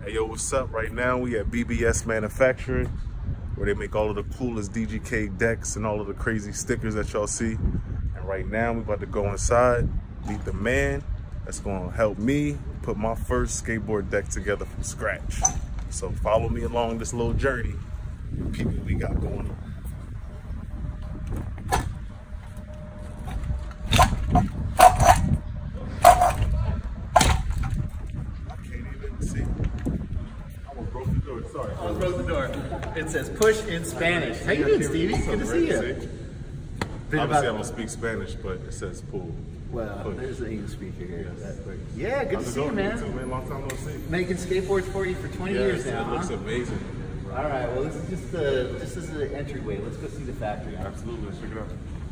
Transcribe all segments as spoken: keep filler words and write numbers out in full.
Hey yo, what's up? Right now we at B B S Manufacturing, where they make all of the coolest D G K decks and all of the crazy stickers that y'all see. And right now we about to go inside, meet the man that's gonna help me put my first skateboard deck together from scratch. So follow me along this little journey. Peep what we got going on. Sorry. I broke the door. It says push in Spanish. How you doing, Stevie? Good to see you. Obviously, I don't speak Spanish, but it says pull. Well, push. There's an English speaker here. Yes. Yeah, good How's to see you, man. Too, man. Long time no see. Making skateboards for you for twenty yes, years now. It looks huh? amazing. All right. Well, this is just the this is the entryway. Let's go see the factory. Absolutely. Let's check it out.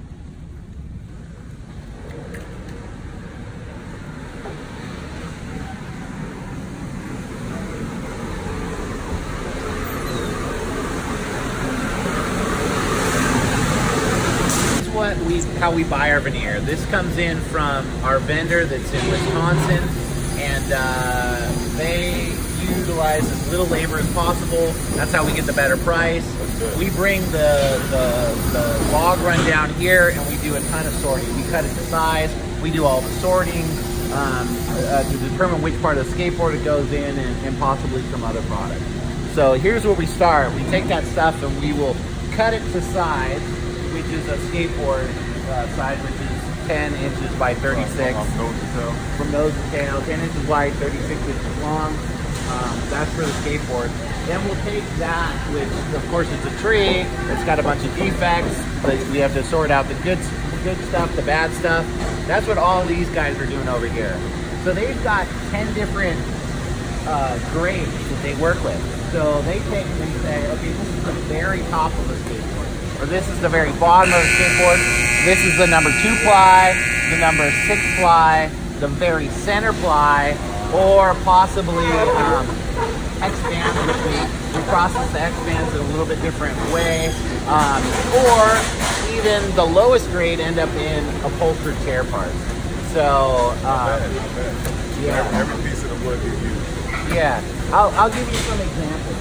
What we how we buy our veneer. This comes in from our vendor that's in Wisconsin, and uh, they utilize as little labor as possible. That's how we get the better price. We bring the, the the log run down here, and we do a ton of sorting. We cut it to size. We do all the sorting um, uh, to determine which part of the skateboard it goes in, and, and possibly some other products. So here's where we start. We take that stuff and we will cut it to size, which is a skateboard uh, size, which is ten inches by thirty-six. From nose to tail. From nose to tail, ten inches wide, thirty-six inches long. Um, that's for the skateboard. Then we'll take that, which of course is a tree. It's got a bunch of defects, but we have to sort out the good, the good stuff, the bad stuff. That's what all these guys are doing over here. So they've got ten different uh, grades that they work with. So they take and they say, okay, this is the very top of the skateboard. Or this is the very bottom of the skateboard. This is the number two ply, the number six ply, the very center ply, or possibly um, X-bands, which we, we process the X-bands in a little bit different way. Um, or even the lowest grade end up in upholstered chair parts. So, um, not bad, not bad. yeah. Every piece of the wood is used. Yeah, I'll, I'll give you some examples.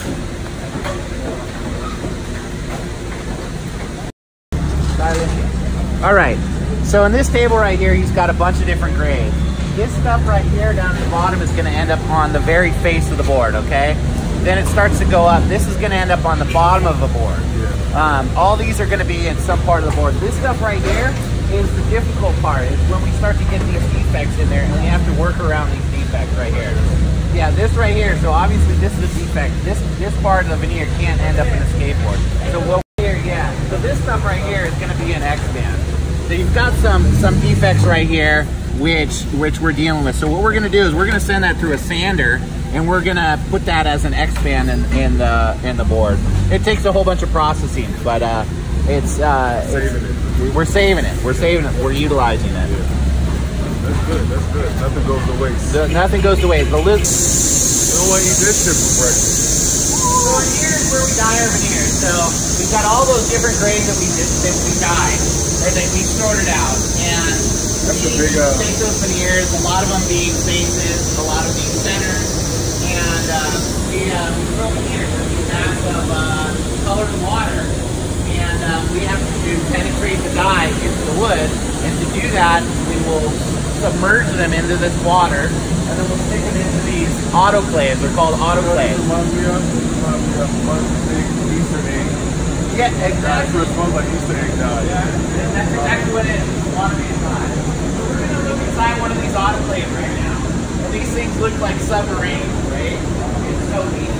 All right, so in this table right here, he's got a bunch of different grades. This stuff right here down at the bottom is going to end up on the very face of the board, okay? Then it starts to go up. This is going to end up on the bottom of the board. Um, all these are going to be in some part of the board. This stuff right here is the difficult part. It's when we start to get these defects in there, and we have to work around these defects right here. Yeah, this right here, so obviously this is a defect. This, this part of the veneer can't end up in the skateboard. So what Yeah, so this stuff right here is going to be an X-band. So you've got some some defects right here, which which we're dealing with. So what we're going to do is we're going to send that through a sander, and we're going to put that as an X-band in, in the in the board. It takes a whole bunch of processing, but uh, it's, uh, saving it's it. we're saving it. We're saving it. We're utilizing it. Yeah. That's good. That's good. Nothing goes to waste. The, nothing goes to waste. The list. You don't want to eat this shit for breakfast. So here's where we dye our veneer. So we've got all those different grades that we did, that we dyed, or that we sorted out, and That's we a big, uh, take those veneers. A lot of them being faces, a lot of being centers, and uh, we uh, we throw veneers in these bags of uh, colored water, and uh, we have to penetrate the dye into the wood. And to do that, we will submerge them into this water, and then we'll stick them into these autoclaves. They're called autoclaves. Easter egg. Yeah, exactly. It smells like Easter egg dye. Yeah, that's exactly what it is. It's water inside. So we're going to look inside one of these autoclaves right now. And these things look like submarines, right? It's so neat.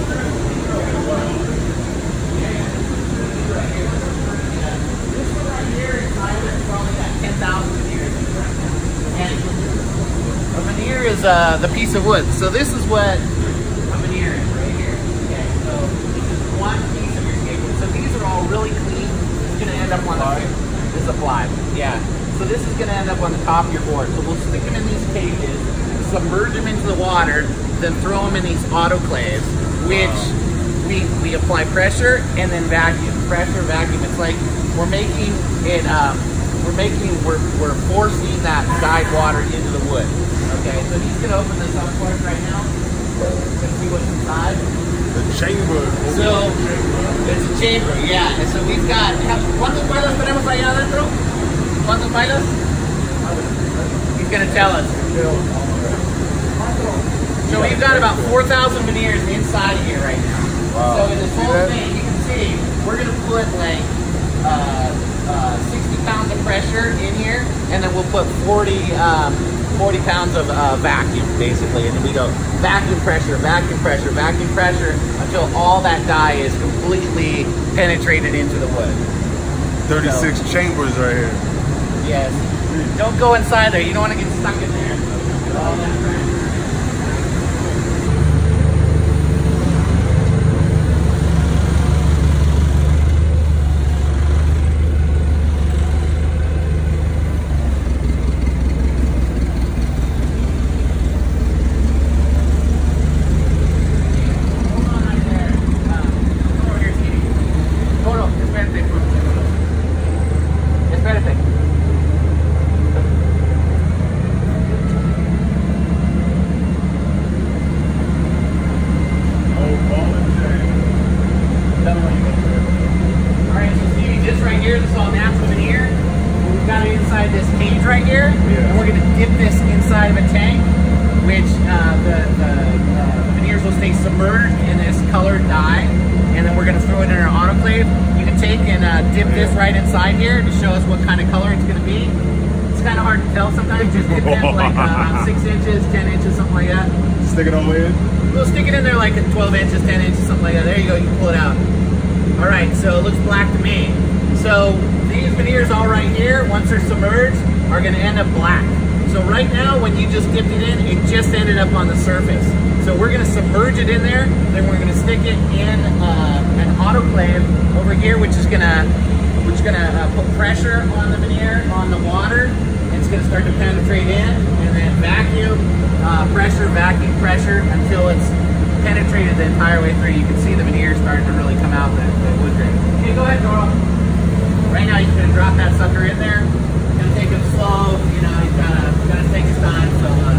This one right here is probably got ten thousand veneers. And a veneer is uh, the piece of wood. So this is what a veneer is right here. Okay, so this is one piece of your skateboard. So these are all really clean. It's going to end up on the this is a ply. Yeah. So this is going to end up on the top of your board. So we'll stick them in these cages, submerge them into the water, then throw them in these autoclaves, which we we apply pressure and then vacuum. Pressure, vacuum. It's like we're making it. Um, we're making. We're we're forcing that dyed water into the wood. Okay. So he's going to open this up for us right now. Let's see what's inside. The chamber. So, it's a chamber, yeah. And so we've got, ¿cuántos bailas tenemos allá adentro? ¿Cuántos bailas? He's going to tell us. So we've got about four thousand veneers inside of here right now. Wow. So in this whole thing, you can see, we're going to put like uh, uh, sixty pounds of pressure in here, and then we'll put forty, um, forty pounds of uh, vacuum, basically. And then we go vacuum pressure, vacuum pressure, vacuum pressure, until all that dye is completely penetrated into the wood. thirty-six so, chambers right here. Yes. Don't go inside there. You don't want to get stuck in there. All that pressure. Stick it all the way in? We'll stick it in there like twelve inches, ten inches, something like that. There you go, you can pull it out. All right, so it looks black to me. So these veneers all right here, once they're submerged, are gonna end up black. So right now, when you just dipped it in, it just ended up on the surface. So we're gonna submerge it in there, then we're gonna stick it in uh, an autoclave over here, which is gonna, which is gonna uh, put pressure on the veneer, on the water. It's gonna start to penetrate in, and then vacuum, uh, pressure, vacuum pressure, until it's penetrated the entire way through. You can see the veneer starting to really come out, the, the wood grain. Okay, go ahead, Doro. Right now, he's gonna drop that sucker in there. He's gonna take it slow, you know, he's gotta, gotta take his time, so uh,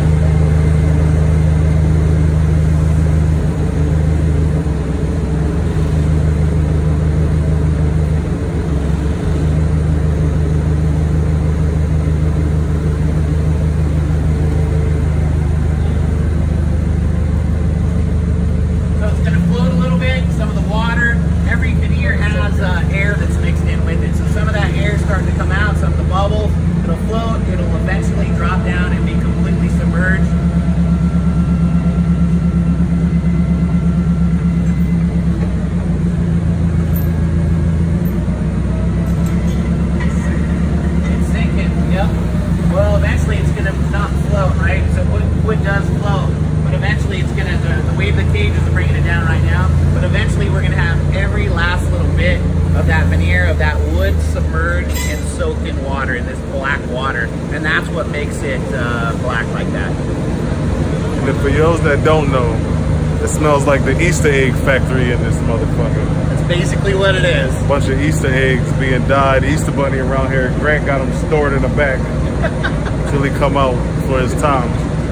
that don't know, it smells like the Easter egg factory in this motherfucker. That's basically what it is. A bunch of Easter eggs being dyed. Easter bunny around here. Grant got them stored in the back until he come out for his time.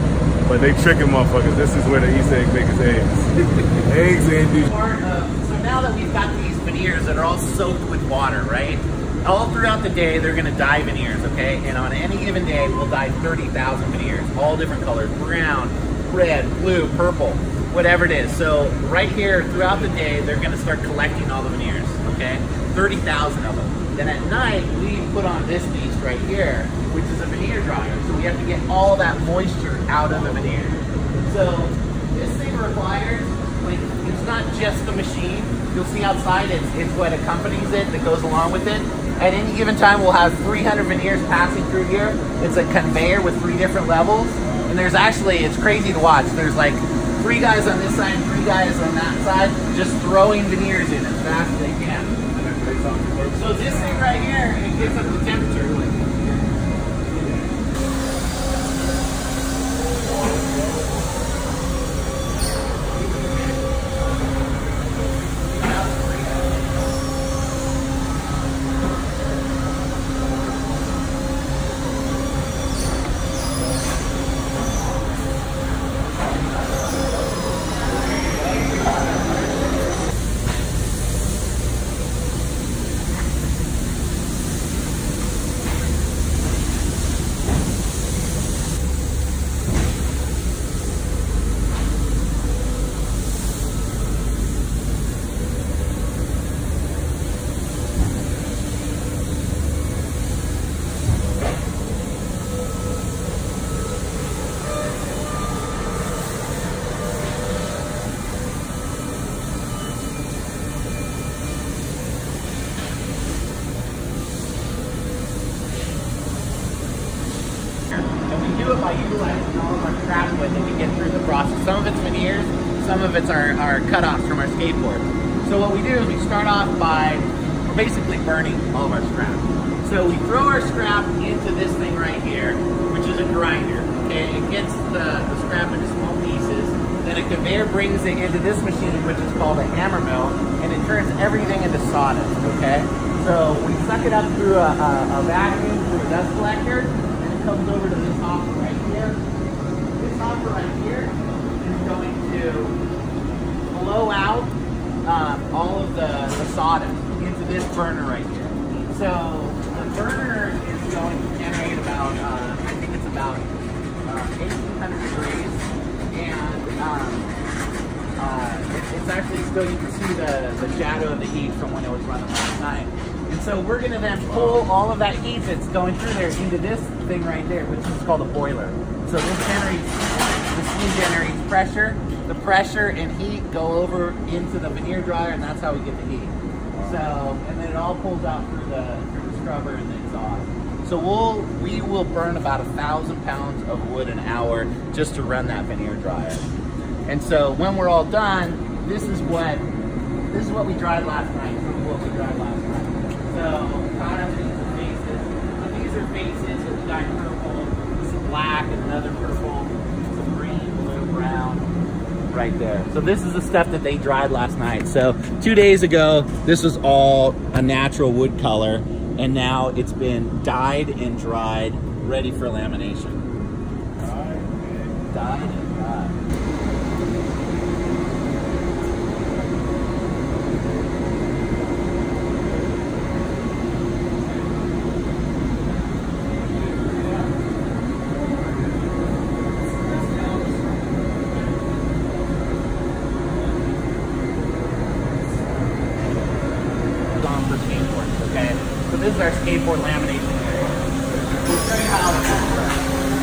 But they tricking motherfuckers. This is where the Easter egg make his eggs. Eggs and these. So now that we've got these veneers that are all soaked with water, right? All throughout the day, they're gonna dye veneers, okay? And on any given day, we'll dye thirty thousand veneers, all different colors, brown, red, blue, purple, whatever it is. So right here, throughout the day, they're gonna start collecting all the veneers, okay? thirty thousand of them. Then at night, we put on this beast right here, which is a veneer dryer. So we have to get all that moisture out of the veneer. So this thing requires, like, it's not just the machine. You'll see outside, it's, it's what accompanies it, that goes along with it. At any given time, we'll have three hundred veneers passing through here. It's a conveyor with three different levels. And there's actually, it's crazy to watch. There's like three guys on this side, three guys on that side, just throwing veneers in as fast as they can. So this thing right here, it gets up the temperature. some of it's our, our cutoffs from our skateboard. So what we do is we start off by basically burning all of our scrap. So we throw our scrap into this thing right here, which is a grinder. Okay, it gets the, the scrap into small pieces. Then a conveyor brings it into this machine, which is called a hammer mill, and it turns everything into sawdust. Okay, so we suck it up through a, a, a vacuum, through a dust collector, and it comes over to this hopper right here. This hopper right here is going to blow out um, all of the, the sawdust into this burner right here. So the burner is going to generate about, uh, I think it's about uh, eighteen hundred degrees, and um, uh, it, it's actually still, you can see the, the shadow of the heat from when it was running last night. And so we're going to then pull all of that heat that's going through there into this thing right there, which is called a boiler. So this generates, the steam generates pressure. The pressure and heat go over into the veneer dryer, and that's how we get the heat. So, and then it all pulls out through the, through the scrubber and the exhaust. So we'll, we will burn about a thousand pounds of wood an hour just to run that veneer dryer. And so when we're all done, this is what, this is what we dried last night. This is what we dried last night. So, kind of these are faces. So these are faces with dyed purple, some black, and another purple, some green, blue, brown. Right there. So this is the stuff that they dried last night. So two days ago, this was all a natural wood color, and now it's been dyed and dried, ready for lamination. Dyed and dried. This is our skateboard lamination area. We'll show you how it works.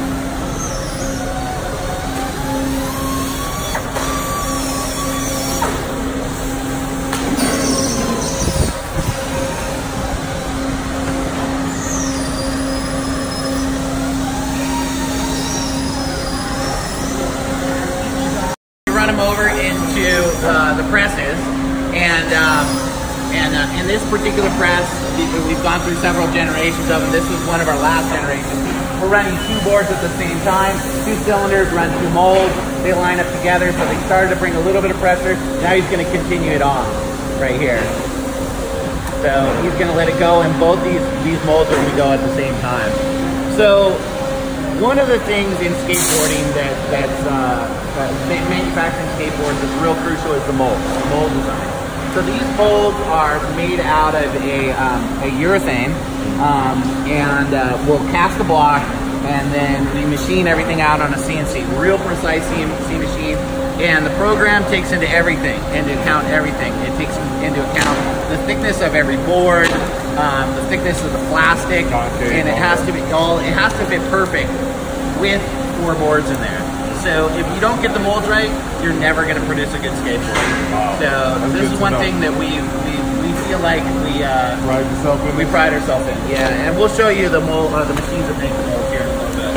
We run them over into uh, the presses, and um, and uh, in this particular press, we've gone through several generations of them. This is one of our last generations. We're running two boards at the same time. Two cylinders run two molds. They line up together, so they started to bring a little bit of pressure. Now he's going to continue it on right here. So he's going to let it go, and both these, these molds are going to go at the same time. So one of the things in skateboarding that, that's uh, that manufacturing skateboards is real crucial is the mold, the mold design. So these molds are made out of a, um, a urethane, um, and uh, we'll cast the block, and then we machine everything out on a C N C, real precise C N C machine. And the program takes into everything, into account everything. It takes into account the thickness of every board, um, the thickness of the plastic, okay, and it has to be all, it has to fit perfect with four boards in there. So if you don't get the molds right, you're never going to produce a good skateboard. Wow. So That's this is one know. thing that we, we we feel like we uh, pride yourself in. We pride ourselves in. Yeah, and we'll show you the mold, uh, the machines that make the molds here in a little bit.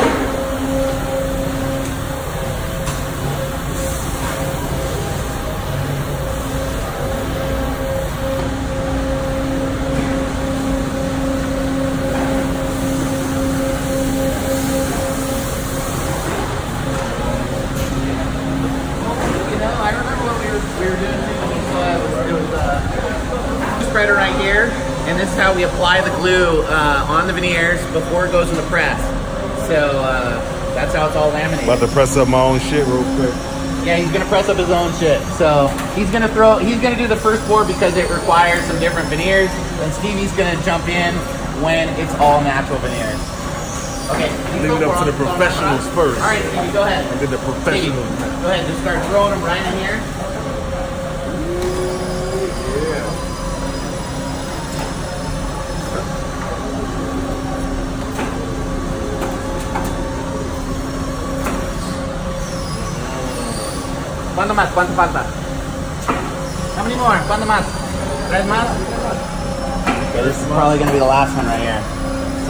Spreader right here, and this is how we apply the glue uh, on the veneers before it goes in the press. So uh, that's how it's all laminated. About to press up my own shit real quick. Yeah, he's gonna press up his own shit. So he's gonna throw, he's gonna do the first board because it requires some different veneers, and Stevie's gonna jump in when it's all natural veneers. Okay, leave it up to the professionals first. All right, Stevie, go ahead. I did the professionals. Stevie, go ahead, just start throwing them right in here. ¿Cuánto más? ¿Cuánto falta? How many more? ¿Cuánto más? ¿Tres más? Okay, this is probably going to be the last one right here.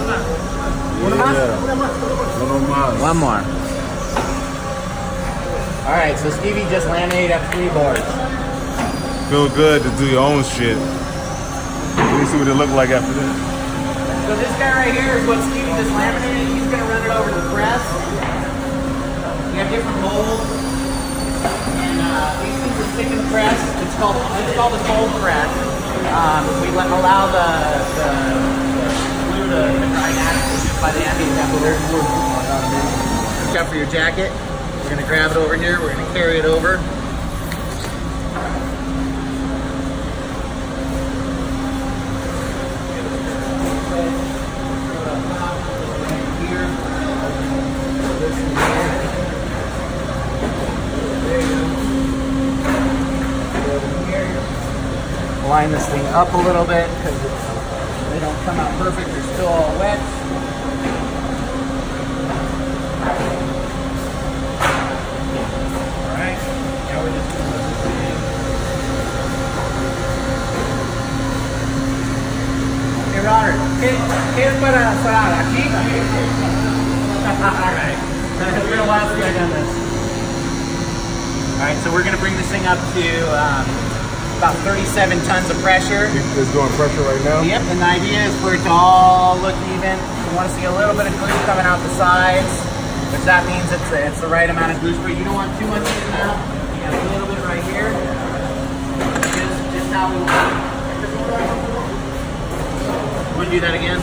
Uno más? Uno más. One more. All right, so Stevie just laminated up three boards. Feel good to do your own shit. Let me see what it look like after this. So this guy right here is what Stevie just laminated. He's gonna run it over the press. We have different molds, and uh, these things are stick in the press. It's called it's called a cold press. Um, we let, allow the, the, the glue to dry naturally just by the ambient temperature. Watch out for your jacket. We're gonna grab it over here. We're gonna carry it over. Line this thing up a little bit because they don't come out perfect. They're still all wet. All right. Now we're just going to put this in. Hey, Robert, ¿qué, qué es para parar? ¿Aquí? All right. It's been a while since I've done this. All right, so we're going to bring this thing up to um, about thirty-seven tons of pressure. It's doing pressure right now? Yep, and the idea is for it to all look even. You want to see a little bit of glue coming out the sides, which that means it's the, it's the right amount of glue spray. You don't want too much in and out. You got a little bit right here. Just, just how we want it. Want to do that again?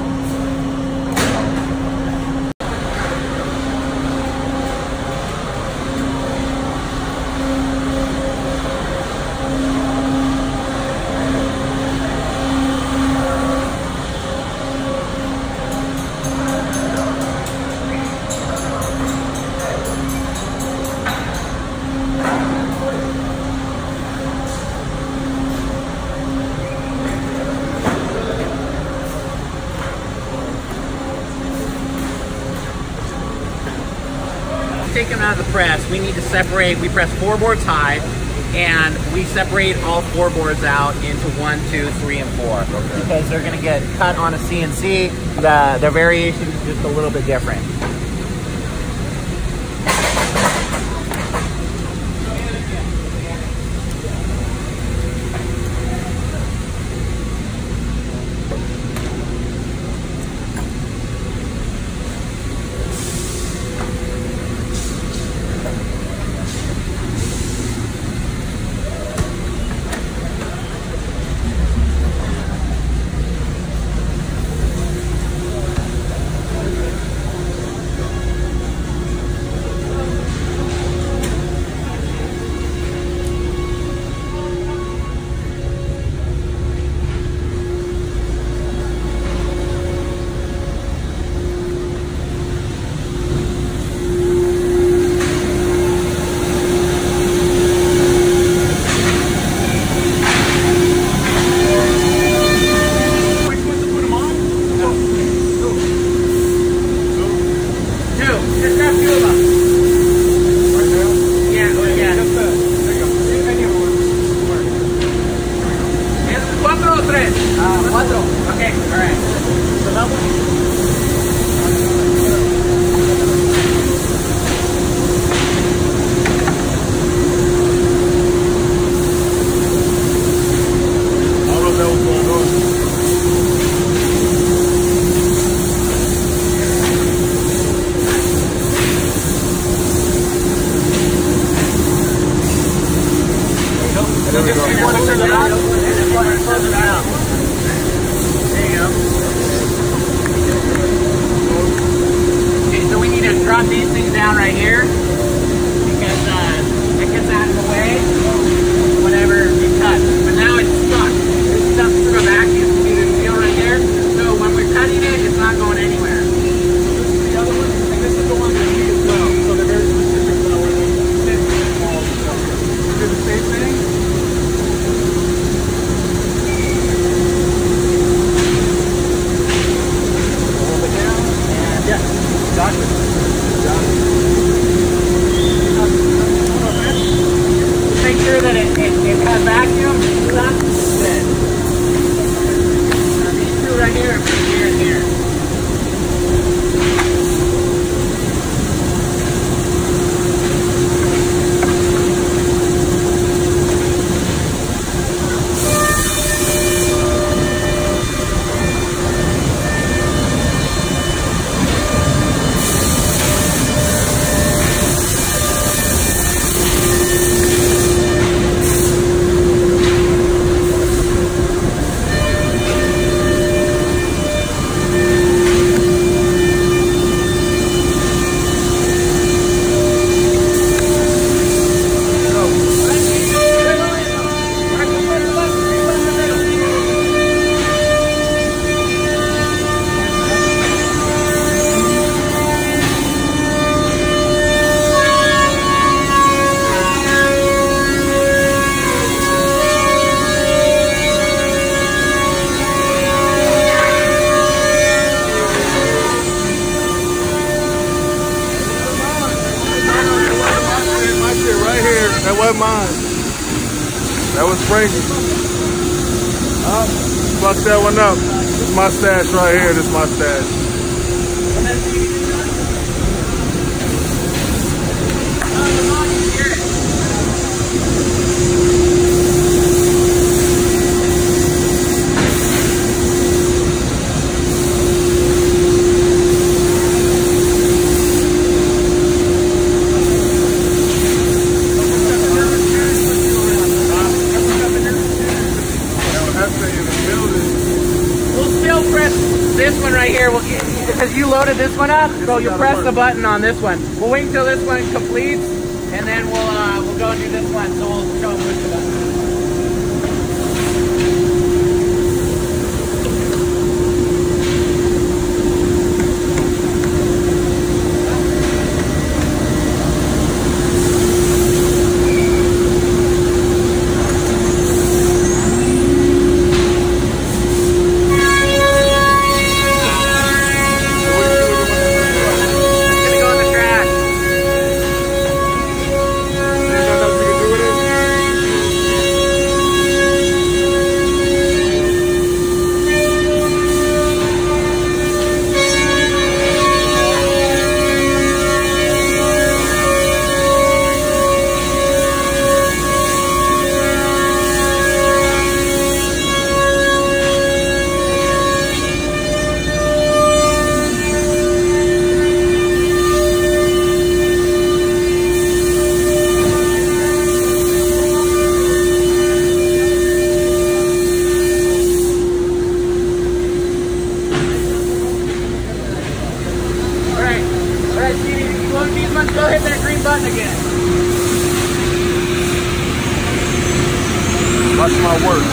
Take them out of the press, we need to separate. We press four boards high, and we separate all four boards out into one, two, three, and four. Okay. Because they're going to get cut on a C N C. The the variation is just a little bit different. Drop these things down right here because uh, it gets out of the way whenever you cut. But now it's stuck. It's stuck through a vacuum. See the feel right there? So when we're cutting it, it's not going anywhere. So this is the other one, and this is the one that we use well. So they're very specific to where they sit and all the stuff. Do the same thing. Hold it down, and yeah, gotcha. Make sure that it, it, it has vacuum, it's not good. Now these two right here, here and here. That was Frankie. Oh, fuck that one up. This is my stash right here. This is my stash. This one right here, we'll get, because you loaded this one up, so you'll press the button on this one. We'll wait until this one completes, and then we'll uh, we'll go and do this one. So we'll show them push the button. Go hit that green button again. Watch my work.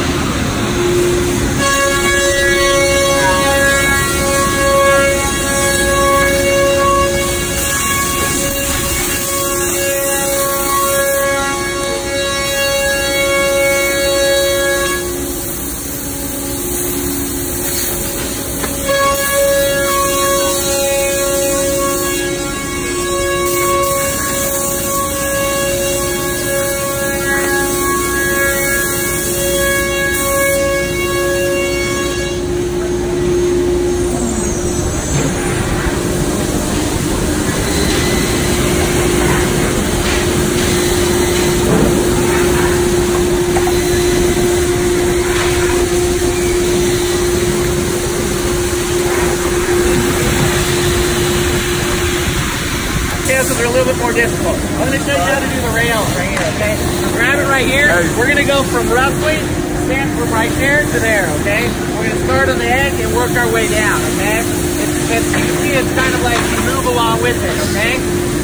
Are a little bit more difficult. I'm going to show you how to do the rails right here, okay? Grab it right here. We're going to go from roughly, stand from right there to there, okay? We're going to start on the edge and work our way down, okay? It's, it's, you can see it's kind of like you move along with it, okay?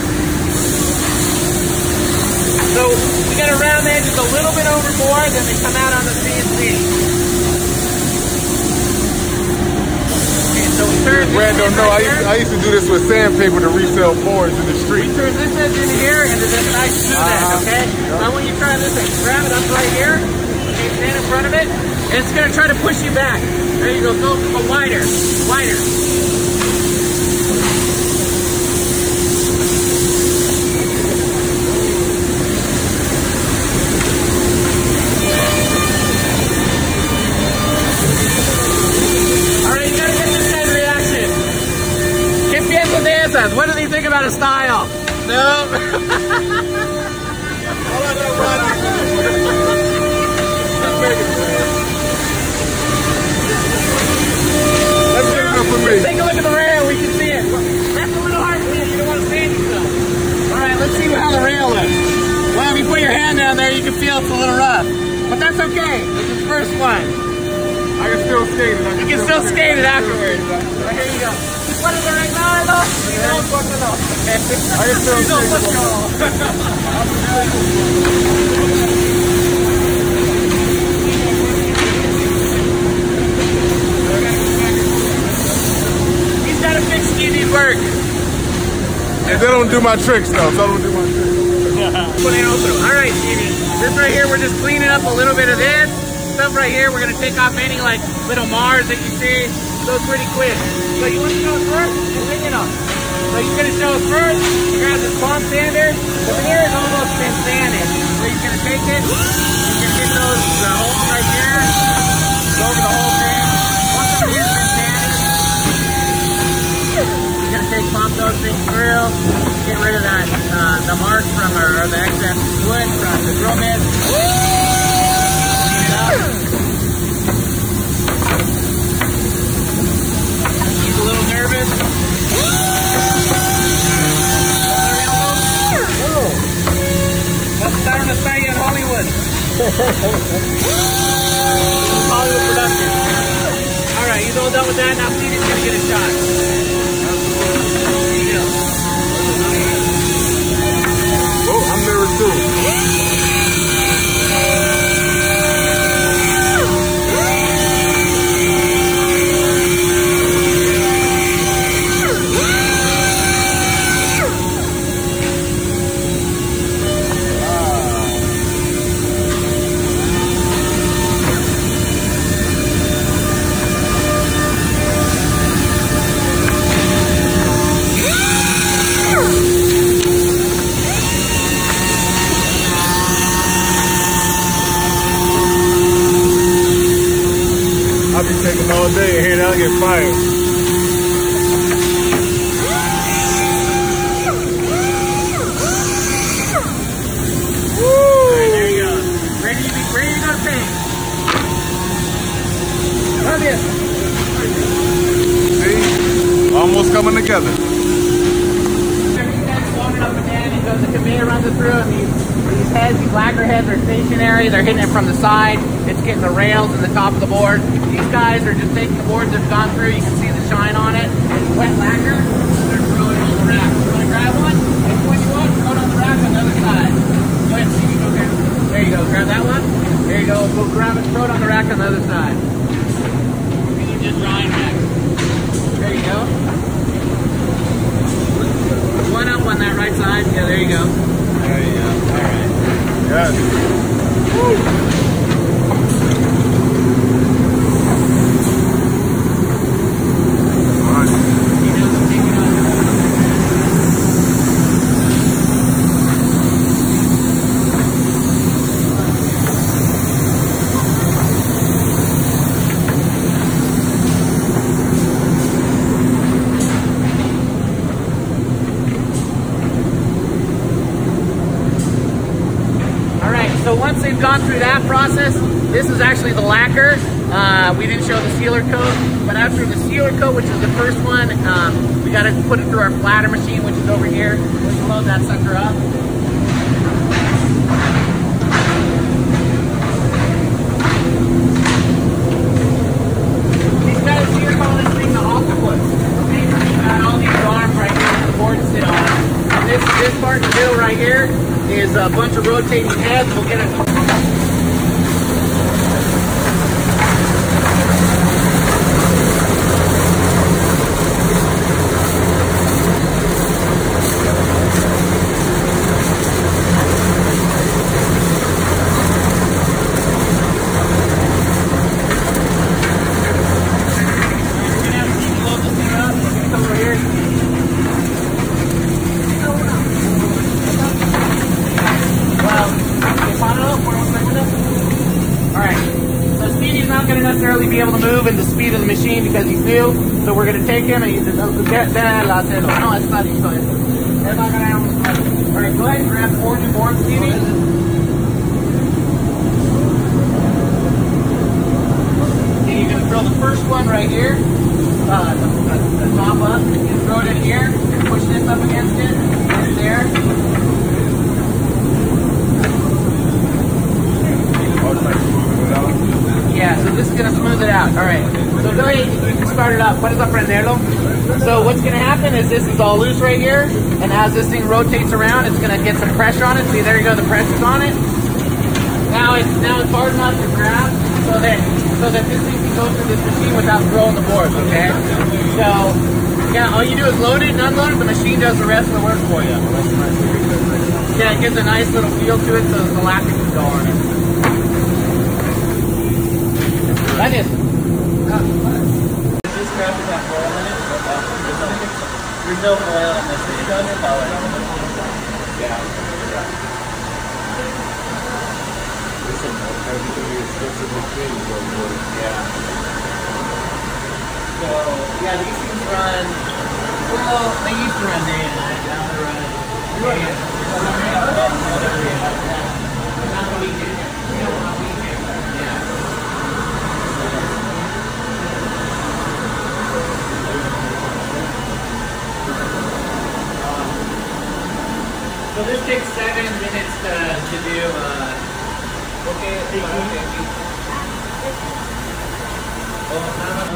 So we got to round the edges a little bit overboard, then they come out on the C N C. So we turn Brad don't know. I used, I used to do this with sandpaper to resell boards in the street. We turn this edge in here into this nice smooth edge, uh, okay? Yep. Now when you try this edge, grab it up right here, okay, stand in front of it, and it's going to try to push you back. There you go, go, go wider, wider. What do they think about his style? No. That's good enough for me. Take a look at the rail. We can see it. That's a little hard for you. You don't want to stand yourself. All right, let's see how the rail looks. Well, if you put your hand down there, you can feel it's a little rough, but that's okay. This is the first one. I can still skate it. Can you can still, still skate it afterwards. Well, here you go. ¿Cuál es el arreglado? No, córtalo. I can still skate He's got to fix Stevie work. And they don't do my tricks though. They don't do my tricks. All right, Stevie. This right here, we're just cleaning up a little bit of this stuff right here. We're gonna take off any like little Mars that you see. So it's pretty quick. So you want to show us first? And then you know. So he's gonna show us first. You grab this palm sander. Over here is almost been sanded. So he's gonna take it. He's gonna get those the hole right here. Go over the whole thing. Once the beer's been sanded, you're gonna take pump those things through, get rid of that uh, the marks from or, or the excess wood from the drill bit. Clean it up. He's a little nervous. That's starting to stay in Hollywood. Hollywood production. All right, he's all done with that. Now Stevie's gonna get a shot. There you go. Oh, I'm nervous too. I'll be taking all day and here, I'll get fired. Woo! Right, there you go. Ready to be ready to go to paint. Love you. See? Almost coming together. Loaded up again. He goes, the conveyor runs it through, and these, these heads, these lacquer heads are stationary. They're hitting it from the side. It's getting the rails and the top of the board. These guys are just taking the boards that have gone through. You can see the shine on it. It's wet lacquer. They're throwing it on the rack. You want to grab one? Which one you want? Throw it on the rack on the other side. Go ahead, Stevie. Go there. There you go. Grab that one. There you go. Go grab it. Throw it on the rack on the other side. And you just drawing back. There you go. One up on that right side. Yeah, there you go. There you go. All right. Yes. Woo. So once they've gone through that process, this is actually the lacquer. Uh, we didn't show the sealer coat, but after the sealer coat, which is the first one, um, we got to put it through our flatter machine, which is over here. Let's load that sucker up. These guys here call this thing the octopus. Okay, we've got all these arms right here that the board sit on. And this, this part in the middle right here is a bunch of rotating heads. We'll get it. Be able to move in the speed of the machine because he's new. So we're going to take him and he's no, it's not listo. All right, go ahead and grab the orange board, Stevie. And you're going to throw the first one right here, uh, the, the, the top up. You throw it in here, push this up against it, right there. Yeah, so this is going to smooth it out. All right, so go ahead, you can start it up. Puedes aprenderlo. So what's going to happen is this is all loose right here, and as this thing rotates around, it's going to get some pressure on it. See, there you go, the pressure's on it. Now it's now it's hard enough to grab, so that so that this thing can go through this machine without throwing the boards. Okay. So yeah, all you do is load it and unload it. The machine does the rest of the work for you. Yeah, it gives a nice little feel to it, so the lacquer can go on it. Gracias. Just grab that foil in it. There's no foil in this. It's on your power. Yeah. Everything is specific things, Yeah. So, yeah, these things run, well, they used to run day and night, now they run day and not the weekend. You know, not weekend. Yeah. So this takes seven minutes to, to do, uh, okay, okay. Oh, no, no.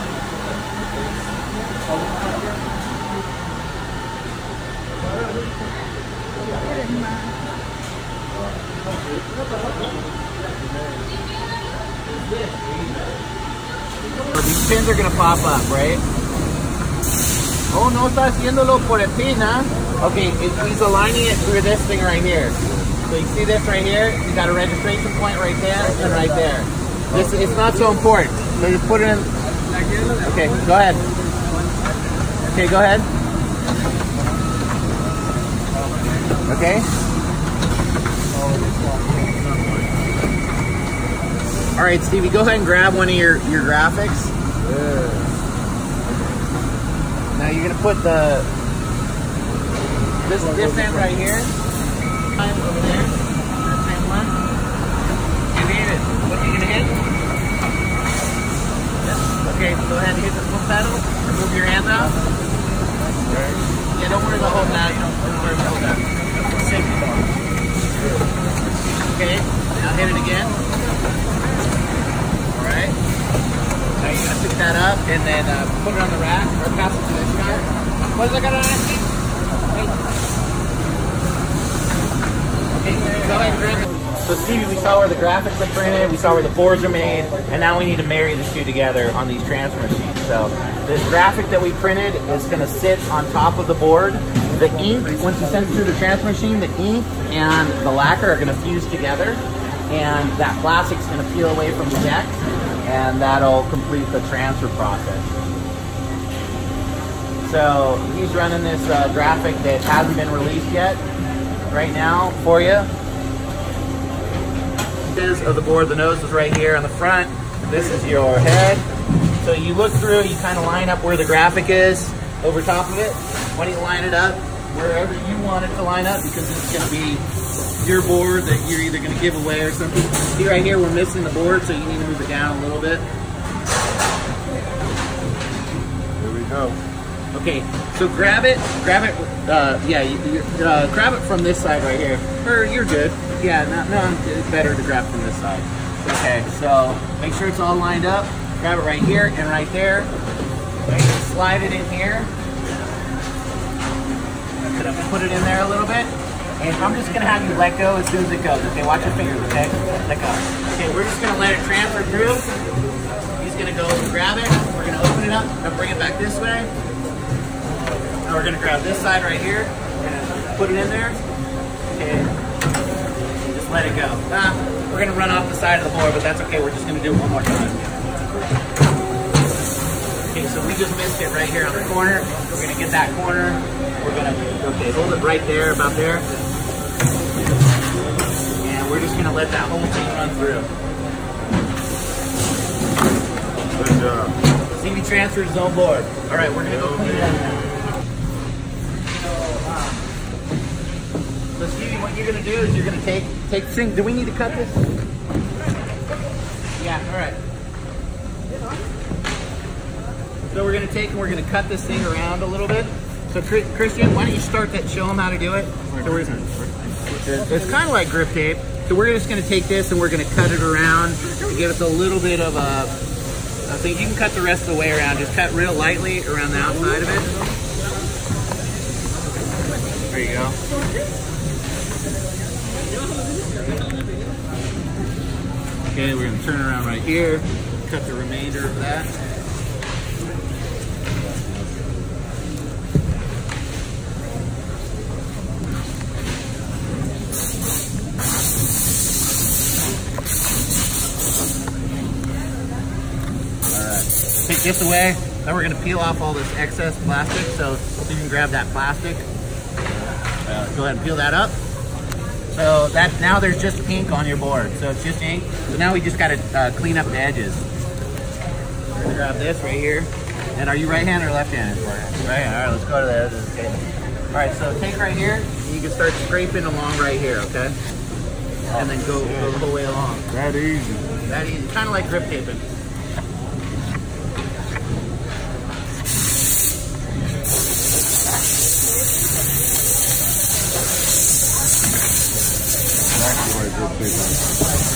These pins are gonna pop up, right? Oh, no está haciéndolo por el pin, huh? Okay, it, he's aligning it through this thing right here. So you see this right here? You got a registration point right there and right there. This it's not so important. So you put it in. Okay, go ahead. Okay, go ahead. Okay. All right, Stevie, go ahead and grab one of your, your graphics. Yeah. Now you're gonna put the this this end right here. Over there. That same one. And hit it. What are you gonna hit? Okay, go ahead and hit the foot pedal. Move your hands out. Yeah, don't worry about holding that. You don't, don't worry about holding that. Safety bar. Okay, now hit it again. Alright. Now you're going to pick that up and then uh, put it on the rack or pass it to this guy. What's it going to ask you? Okay, go ahead and grab it. So Stevie, we saw where the graphics are printed, we saw where the boards are made, and now we need to marry the two together on these transfer machines. So this graphic that we printed is going to sit on top of the board. The ink, once you send it through the transfer machine, the ink and the lacquer are going to fuse together, and that plastic's going to peel away from the deck, and that'll complete the transfer process. So he's running this uh, graphic that hasn't been released yet right now for you. Of the board, the nose is right here on the front. This is your head. So you look through, you kind of line up where the graphic is over top of it. Why don't you line it up wherever you want it to line up, because it's going to be your board that you're either going to give away or something. See right here, we're missing the board, so you need to move it down a little bit. There we go. Okay, so grab it, grab it, uh, yeah, you, you, uh, grab it from this side right here. Or you're good. Yeah, no, no, it's better to grab from this side. Okay, so make sure it's all lined up. Grab it right here and right there. Okay, slide it in here. I'm gonna put it in there a little bit. And I'm just gonna have you let go as soon as it goes. Okay, watch your fingers, okay? Let go. Okay, we're just gonna let it transfer through. He's gonna go grab it. We're gonna open it up and bring it back this way. And we're gonna grab this side right here and put it in there. Okay. Let it go. Ah, we're gonna run off the side of the board, but that's okay. We're just gonna do it one more time. Okay, so we just missed it right here on the corner. We're gonna get that corner. We're gonna, okay, hold it right there, about there. And we're just gonna let that whole thing run through. Good job. Stevie transferred his own board. All right, we're gonna go clean it up now. So Stevie, what you're gonna do is you're gonna take take the thing. Do we need to cut this? Yeah, all right. So we're gonna take and we're gonna cut this thing around a little bit. So Christian, why don't you start that? Show them how to do it. So we're, it's kind of like grip tape. So we're just gonna take this and we're gonna cut it around to give us a little bit of a. I think you can cut the rest of the way around. Just cut real lightly around the outside of it. There you go. Okay, we're gonna turn around right here, cut the remainder of that. All right, take this away. Then we're gonna peel off all this excess plastic, so you can grab that plastic. Uh, go ahead and peel that up. So So that now there's just ink on your board. So it's just ink. So now we just got to uh, clean up the edges. We're gonna grab this right here. And are you right-handed or left-handed? Right-handed. All right, let's go to the edges. Okay. All right, so take right here. You can start scraping along right here, okay? And then go, go the whole way along. That easy. That easy. Kind of like grip taping. Exactly like grip taping.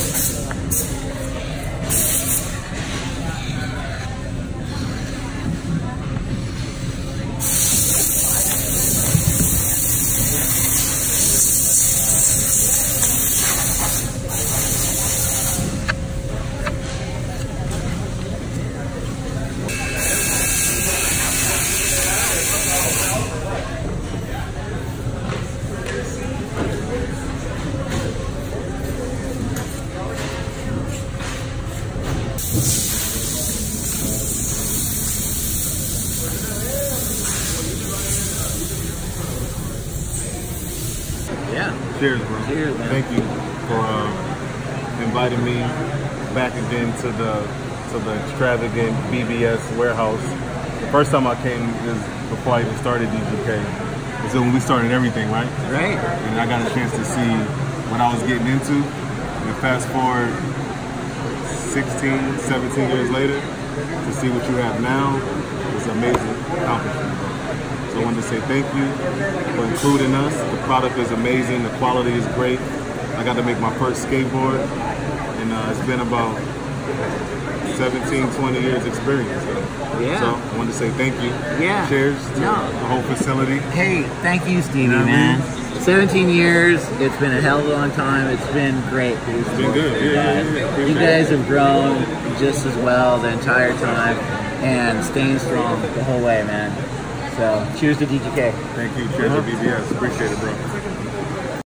Yeah. Cheers, bro. Cheers, man. Thank you for uh, inviting me back again to the to the extravagant B B S warehouse. The first time I came is before I even started D J K. So when we started everything, right? Right. And I got a chance to see what I was getting into. And fast forward sixteen, seventeen years later, to see what you have now is an amazing accomplishment. So I wanted to say thank you for including us. The product is amazing. The quality is great. I got to make my first skateboard, and uh, it's been about seventeen, twenty years experience. Yeah. So I wanted to say thank you. Yeah. Cheers to No. the whole facility. Hey, thank you, Stevie, You know what I man. mean? seventeen years. It's been a hell of a long time. It's been great. It's been good. Yeah, yeah, yeah, yeah. You guys have grown just as well the entire time and staying strong the whole way, man. So, cheers to D J K. Thank you. Cheers to B B S. Appreciate it, bro.